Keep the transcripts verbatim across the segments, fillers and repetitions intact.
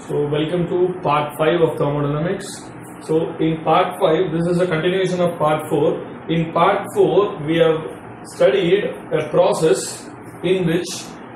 So welcome to part five of Thermodynamics. So in part five, this is a continuation of part four. In part four, we have studied a process in which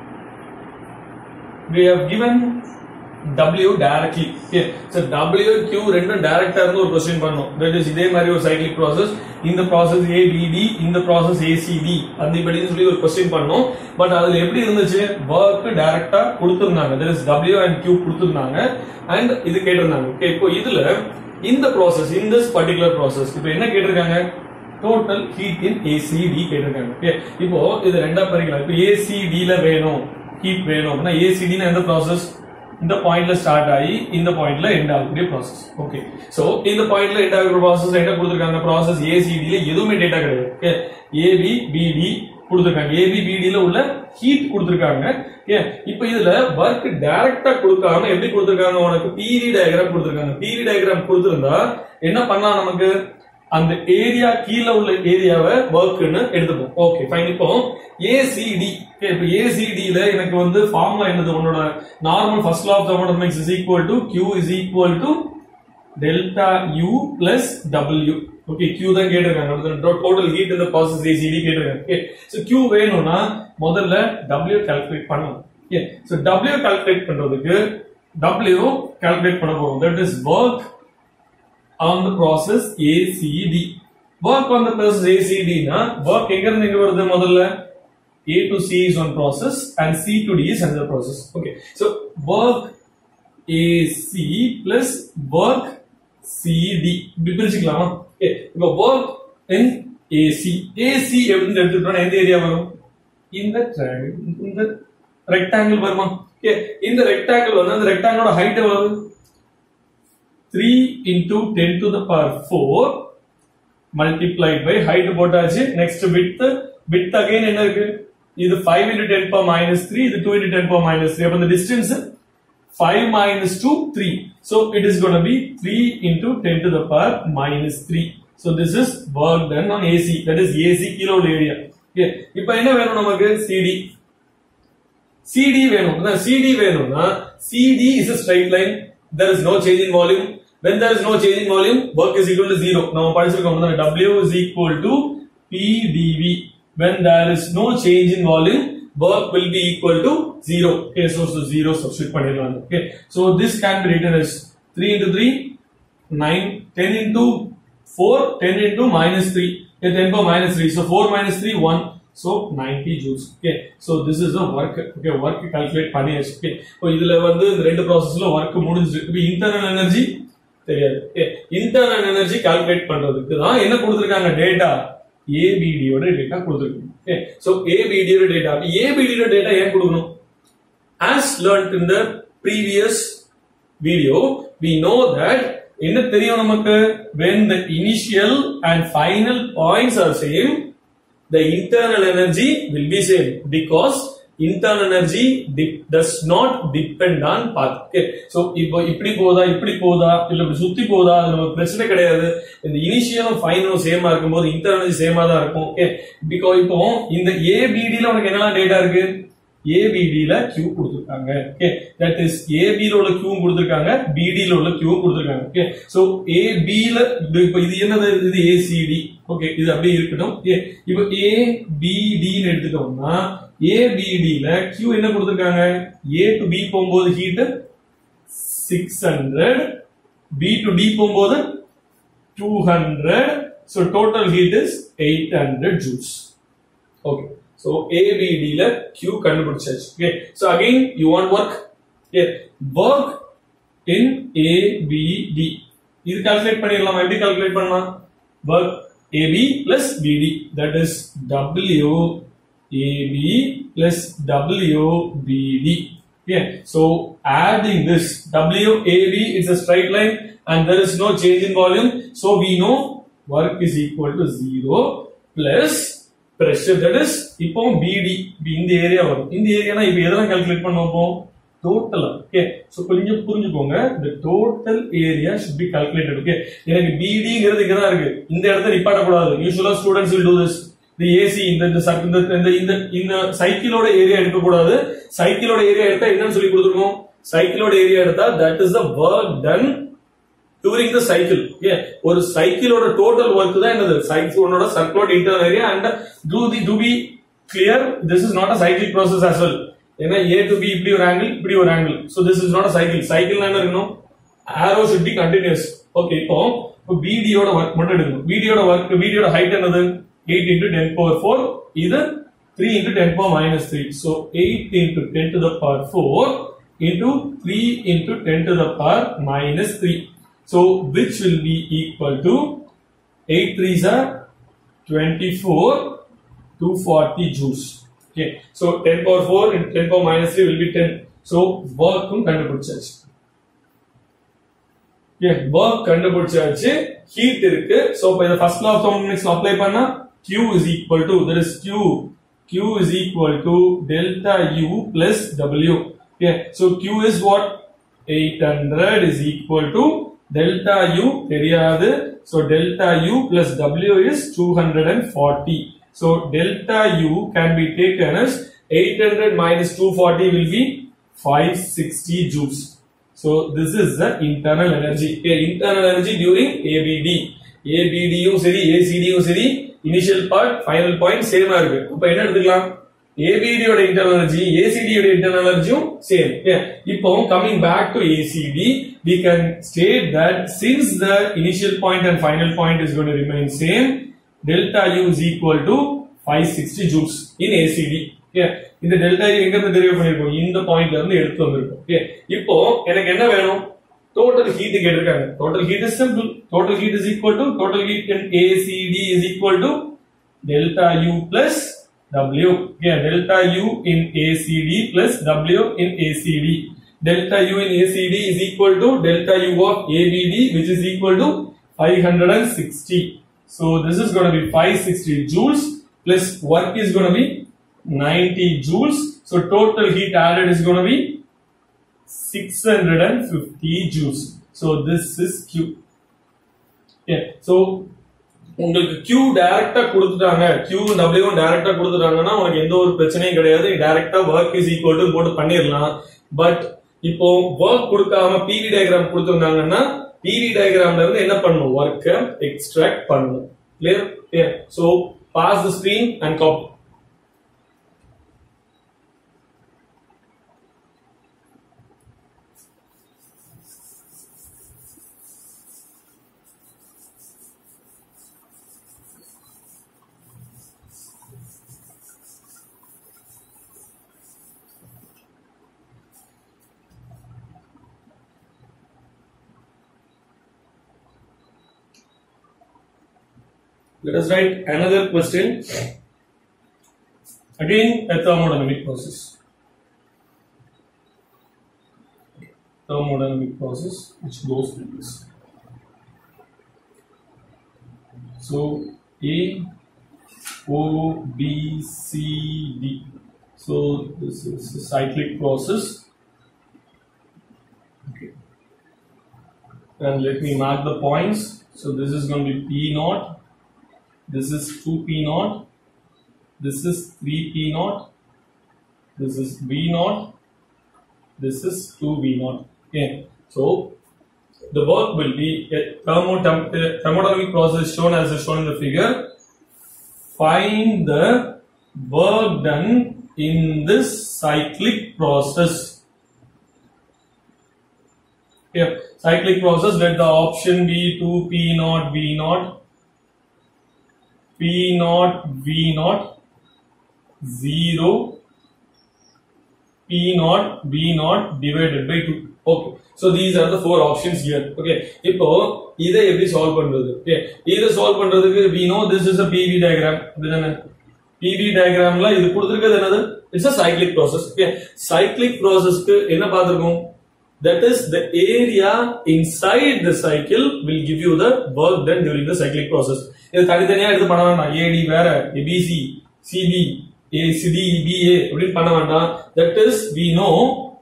we have given W directly. Okay. So W, Q, render direct or question pannom. That is idhe mari or cyclic process. In the process A, B, D, in the process A, C, D. And the question pannom. But adhu eppadi irundhuchu work direct ah kuduthiranga. There is W and Q kuduthiranga and idu ketiranga. Okay. Ipo idhula in the process, in this particular process, ipo enna ketiranga? Total heat in A C D ketiranga. Okay. Ipo idu renda parikala. Ipo A C D la venum heat venum na A C D na endha process in the point la start ஆகி இந்த பாயிண்ட்ல end ஆகக்கூடிய process. Okay. So இந்த பாயிண்ட்ல end ஆகக்கூடிய process என்ன கொடுத்திருக்காங்க? process A C D ல எதுவுமே டேட்டா கிடையாது. Okay. A B B D கொடுத்திருக்காங்க. A B B D ல உள்ள ஹீட் கொடுத்திருக்காங்க. Okay. இப்போ இதுல work டைரக்ட்டா கொடுக்காம எப்படி கொடுத்திருக்காங்க? உனக்கு P V டயகிராம் கொடுத்திருக்காங்க. P V டயகிராம் கொடுத்திருந்தா என்ன பண்ணலாம் நமக்கு? அந்த ஏரியா கீழ உள்ள ஏரியாவை வர்க்னு எடுத்துப்போம். Okay fine. இப்போ A C D இப்போ A C D ல எனக்கு வந்து ஃபார்முலா என்னது? உன்னோட normal first law of thermodynamics is equal to Q is equal to delta U plus W. Okay Q தான் கேட்டிருக்காங்க. டோட்டல் ஹீட் இந்த ப்ராசஸ் A C D கேட்டிருக்காங்க. ஓகே சோ Q வேணும்னா முதல்ல W கால்குலேட் பண்ணணும். ஓகே சோ W கால்குலேட் பண்றதுக்கு W calculate பண்ண போறோம். That is work on the process A C D. Work on the process A C D na work எங்க இருந்து எங்க வருது? முதல்ல A to C is one process and C to D is another process. Okay, so work A C plus work C D இப்படி பிரிச்சுக்கலாமா? Okay, இப்போ work in A C A C எப்படி எடுத்துட்டோம்னா எந்த ஏரியா வரும்? இந்த triangle இந்த rectangle வருமா? Okay, இந்த rectangle வந்து அந்த rectangle height எவ்வளவு? three into ten to the power four multiplied by height போட்டாச்சு. next width width again என்ன இருக்கு? இது five into ten power minus three, இது two into ten power minus three. அப்ப the distance five minus two three, so it is going to be three into ten to the power minus three. So this is work done on A C, that is A C kilo area. Okay, இப்போ என்ன வேணும் நமக்கு? C D C D வேணும். C D வேணும்னா C D is a straight line, there is no change in volume. When there is no change in volume, work is equal to zero. Now W is equal to P D V. When there is no change in volume, work will be equal to zero. Okay, so, so zero substitute பண்ணிடலாம். Okay, so this can be written as three into three, nine, ten into four, ten into minus three, okay, ten power minus three. So four minus three, one. So ninety joules. Okay, so this is the work. Okay, work calculate பண்ணியாச்சு. Okay, இப்போ இதுல வந்து இந்த ரெண்டு ப்ராசஸ்ல work முடிஞ்சிருக்கு. இப்போ internal energy தெரியாது. Okay, internal energy calculate பண்றதுக்கு தான் என்ன கொடுத்திருக்காங்க? டேட்டா A B D ஓட டேட்டா கொடுத்திருக்காங்க. Okay, so A B D ஓட டேட்டா A B D ஓட டேட்டா ஏன் கொடுக்கணும்? As learned in the previous video, we know that என்ன தெரியும் நமக்கு? When the initial and final points are same, the internal energy will be same because internal energy does not depend on path. Okay, so இப்போ இப்படி போதா இப்படி போதா இல்ல இப்படி சுத்தி போதா அது நமக்கு பிரச்சனை கிடையாது. இந்த இனிஷியலும் ஃபைனலும் சேமா இருக்கும்போது இன்டர்னல் எனர்ஜி சேமா தான் இருக்கும். ஓகே, பிகாஸ் இப்போ இந்த A B D ல உனக்கு என்னலாம் டேட்டா இருக்கு? A B D ல Q கொடுத்திருக்காங்க. Okay, that is A B ல உள்ள Q கொடுத்திருக்காங்க, B D ல உள்ள Q கொடுத்திருக்காங்க. ஓகே, சோ A B ல இப்போ இது என்னது? இது A C D. ஓகே, இது அப்படியே இருக்கட்டும். ஓகே, இப்போ A B D ன்னு எடுத்துட்டோம்னா A B D ல Q என்ன கொடுத்திருக்காங்க? A to B போகும்போது heat six hundred, B to D போகும்போது two hundred, so total heat is eight hundred joules. Okay, so A B D ல Q கண்டுபிடிச்சாச்சு. Okay, so again you want work. Okay, work in A B D இது calculate பண்ணிடலாம். எப்படி calculate பண்ணலாம்? work A B plus B D, that is W A B plus W B D. Okay, so adding this W A B is a straight line and there is no change in volume, so we know work is equal to zero plus pressure, that is இப்போ B D இந்த area வரும். இந்த ஏரியானா இப்போ எதெல்லாம் calculate பண்ணுவோம்? total. Okay, so கொஞ்சம் புரிஞ்சுக்கோங்க. the total area should be calculated. Okay, எனக்கு B D ங்கிறது இங்க தான் இருக்கு. இந்த இடத்துல நிப்பாட்ட கூடாது. usually students will do this. the A C இந்த இந்த இந்த இந்த சைக்கிளோட ஏரியா எடுக்க கூடாது. சைக்கிளோட ஏரியா எடுத்தா என்னன்னு சொல்லி கொடுத்திருக்கோம்? cycle area எடுத்தா that is the work done during the cycle. Okay, ஒரு cycle ஓட total work தான் என்னது cycle ஓட circular internal area. And do the do be clear, this is not a cyclic process as well. ஏன்னா A to B இப்படி ஒரு angle இப்படி ஒரு angle, so this is not a cycle. cycle என்ன இருக்கணும், arrow should be continuous. Okay, இப்போ B D ஓட work மட்டும் எடுக்கணும். B D ஓட work, B D ஓட height என்னது eight into ten power four, இது three into ten power minus three. So eight into ten to the power four into three into ten to the power minus three. So which will be equal to eight threes are twenty-four, two hundred forty joules. Okay, so ten power four into ten power minus three will be ten. So work கண்டுபிடிச்சாச்சு. Yeah, work கண்டுபிடிச்சாச்சு, heat இருக்கு. So by the first law of thermodynamics apply பண்ணா Q is equal to, there is Q, Q is equal to delta U plus W. Okay, so Q is what, eight hundred is equal to delta U தெரியாது, so delta U plus W is two hundred forty. So delta U can be taken as eight hundred minus two hundred forty will be five hundred sixty joules. So this is the internal energy. Okay, internal energy during A B D. A B D யும் சரி A C D யும் சரி initial part final point same ஆ இருக்கு. அப்ப என்ன எடுத்துக்கலாம், A B D ஓட internal energy A C D ஓட internal energy யும் same. Okay, இப்போ coming back to A C D, we can state that since the initial point and final point is going to remain same, delta U is equal to five hundred sixty joules in A C D. Okay, இந்த delta U எங்க இருந்து derive பண்ணிருக்கோம், இந்த பாயிண்ட்ல இருந்து எடுத்து வந்திருக்கோம். Okay, இப்போ எனக்கு என்ன வேணும், total heat கேட்டிருக்காங்க. total heat is simple, total heat is equal to total heat in A C D is equal to delta U plus W. Okay, delta U in A C D plus W in A C D. Delta U in A C D is equal to delta U of A B D, which is equal to five hundred sixty. So this is going to be five hundred sixty joules plus work is going to be ninety joules. So total heat added is going to be six hundred fifty joules. So this is Q. Okay, so உங்களுக்கு Q டைரக்டா கொடுத்துட்டாங்க, Q W டைரக்டா கொடுத்துட்டாங்கன்னா உங்களுக்கு எந்த ஒரு பிரச்சனையும் கிடையாது, டைரக்டா work is equal to போட்டு பண்ணிரலாம். பட் இப்போ work கொடுக்காம P V diagram கொடுத்திருந்தாங்கன்னா P V diagramல இருந்து என்ன பண்ணணும், work extract பண்ணணும். Clear? Yeah. So pass the screen and copy. Let us write another question. Again, a thermodynamic process. Thermodynamic process which goes like this. So A, O, B, C, D. So this is a cyclic process. Okay. And let me mark the points. So this is going to be P naught. This is two P naught, this is three P naught, this is V naught, this is two V naught. Okay, so the work will be a thermodynamic process shown as shown in the figure. Find the work done in this cyclic process. Okay, cyclic process, let the option be two P naught V naught, P naught V naught, zero P naught V naught divided by two. Okay, so these are the four options here. Okay, இப்போ இதை எப்படி solve பண்றது? Okay, இதை solve பண்றதுக்கு we know this is a P V diagram. இதுதானே P V diagramல இது கொடுத்திருக்கிறது என்னது? It's a cyclic process. Okay, cyclic processக்கு என்ன பார்த்திருக்கோம்? That is the area inside the cycle will give you the work done during the cyclic process. இது தனித்தனியா எடுத்து பண்ண வேண்டாம், A D வேற, A B C, C B, A C D, B A அப்படி பண்ண வேண்டாம். That is we know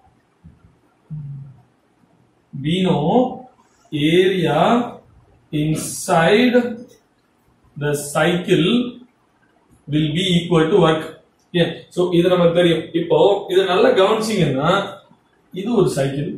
we know area inside the cycle will be equal to work. Yeah, so இது நமக்கு தெரியும். இப்போ இத நல்லா கவனிச்சீங்கன்னா இது ஒரு cycle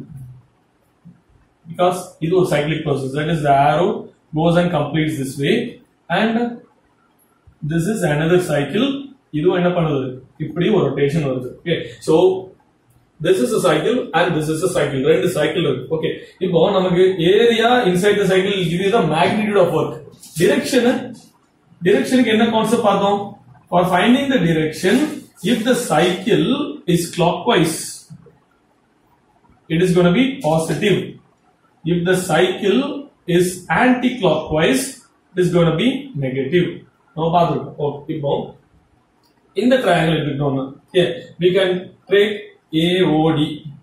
because இது ஒரு cyclic process, that is the arrow goes and completes this way and this is another cycle. இது என்ன பண்ணுது இப்படி ஒரு rotation வருது. Okay, so this is a cycle and this is a cycle, ரெண்டு cycle இருக்கு. Okay, இப்போ நமக்கு area inside the cycle will give you the magnitude of work. Direction direction க்கு என்ன கான்செப்ட் பார்த்தோம்? For finding the direction, if the cycle is clockwise, it is going to be positive. If the cycle is anti-clockwise, it is going to be negative. Now, okay, in the triangle, okay, we can take A O D.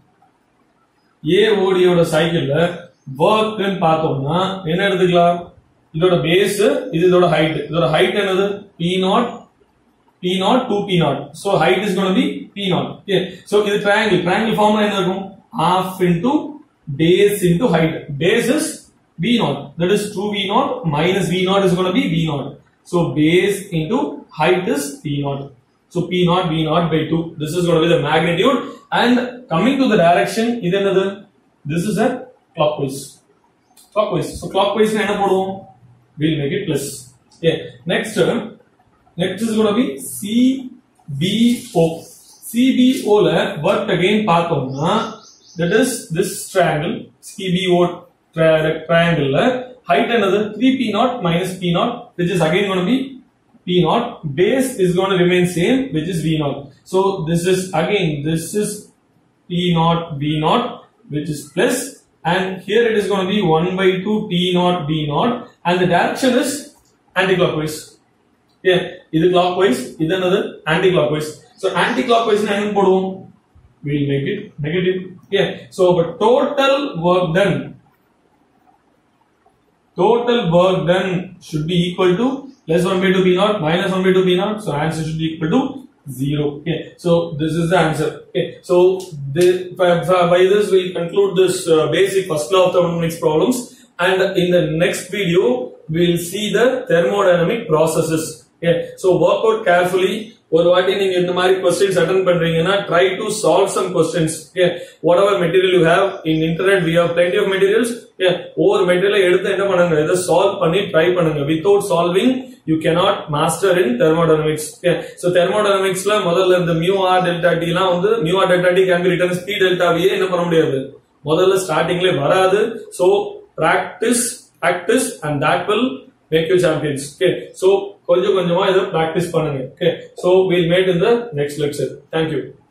A O D oda cycle work ன்னு பார்த்தோம்னா என்ன எடுத்துக்கலாம்? இதோட base, இது இதோட height. இதோட height என்னது? P naught P naught to P naught. So height is going to be P naught. Okay. So this triangle, triangle formula என்ன இருக்கும்? Half into base into height. Base is V naught. That is two V naught minus V naught is going to be V naught. So base into height is P naught. So P naught V naught by two. This is going to be the magnitude. And coming to the direction, இது என்னது? This is a clockwise. Clockwise. So clockwise என்ன போடுவோம்? We'll make it plus. Okay. Next term. Next is going to be C B O. C B O la work again பார்த்தோம்னா that is this triangle C B O tri triangle la height another three P naught minus P naught, which is again going to be P naught. Base is going to remain same, which is V naught. So this is again this is P naught V naught, which is plus, and here it is going to be one by two P naught V naught, and the direction is anti-clockwise. Yeah, இது clockwise, இது another anti-clockwise. So anti-clockwise na enna podum? We'll make it negative. Yeah. So but total work done, total work done should be equal to plus one by two P naught minus one by two P naught. So answer should be equal to zero. Okay. So this is the answer. Okay. So the, by this we conclude this uh, basic first law of thermodynamics problems, and in the next video we will see the thermodynamic processes. Okay, so work out carefully. ஒரு வாட்டி நீங்க இந்த மாதிரி questions attend பண்றீங்கன்னா try to solve some questions. Okay, whatever material you have in internet, we have plenty of materials. Okay, ஒவ்வொரு மெட்டீரியலை எடுத்து என்ன பண்ணுங்க, இதை solve பண்ணி try பண்ணுங்க. Without solving you cannot master in thermodynamics. Okay, so thermodynamicsல முதல்ல இந்த mu r delta t லாம் வந்து mu r delta t can be written as p delta v என்ன பண்ண முடியாது, முதல்ல ஸ்டார்டிங்ல வராது. So practice practice and that will make you champions. Okay, so கொஞ்சம் கொஞ்சமா இத practice பண்ணுங்க. Okay, so we'll meet in the next lecture. Thank you.